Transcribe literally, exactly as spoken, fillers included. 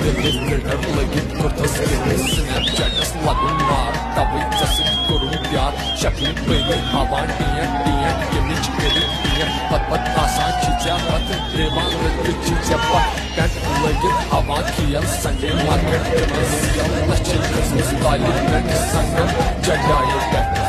Delhi filter लगित कुर्तस गिरे स्नैपचैटस lagoon मार तभी जैसे करूँ प्यार शक्ल पे हवा टियां टियां इमेज मेरी टियां पत पत आसान चीज़ें पत दिमाग में चीज़ें पत कैंट लगित हवा किया संडे मार्केट कमर्शियल अच्छी बिजनेस वाली कैंट संगम जगाए कैंट